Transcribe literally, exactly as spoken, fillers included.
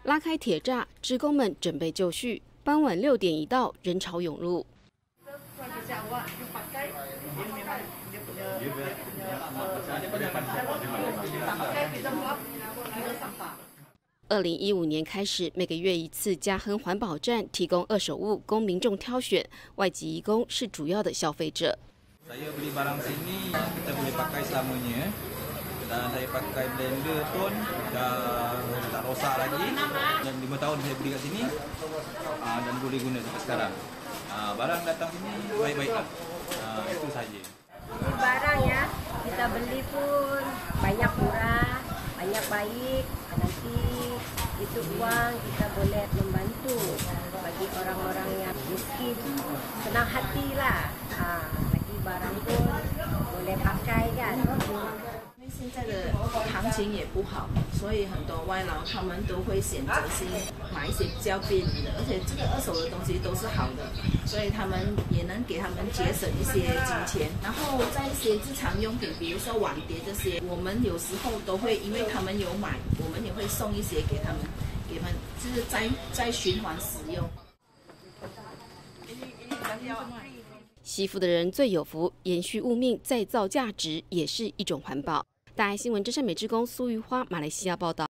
拉开铁栅，职工们准备就绪。傍晚六点一到，人潮涌入。 二零一五年开始，每个月一次嘉亨环保站提供二手物供民众挑选，外籍移工是主要的消费者。 Saya beli barang sini, kita boleh pakai selamanya. Dan saya pakai blender pun dah tak rosak lagi. Dan lima tahun saya beli kat sini dan boleh guna sampai sekarang. Barang datang sini baik-baiklah. Itu saja. Barang ya, kita beli pun banyak murah, banyak baik. Nanti itu uang kita boleh membantu bagi orang-orang yang miskin, senang hatilah. Lagi barang pun boleh pakai kan. 因为现在的行情也不好，所以很多外劳他们都会选择性买一些比较便宜的，而且这个二手的东西都是好的，所以他们也能给他们节省一些金钱。然后在一些日常用品，比如说碗碟这些，我们有时候都会因为他们有买，我们也会送一些给他们，给他们就是再再循环使用。 惜福的人最有福，延续物命再造价值也是一种环保。大爱新闻真善美职工苏玉花，马来西亚报道。